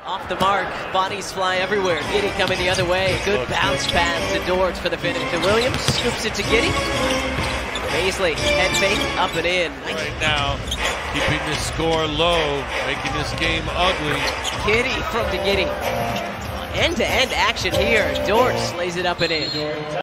Off the mark, bodies fly everywhere. Giddy coming the other way. Good bounce pass to Dortz for the finish. To Williams, scoops it to Giddy. Paisley, head fake, up and in. Right now, keeping the score low, making this game ugly. Giddy from to Giddy. End-to-end action here. Dortz lays it up and in.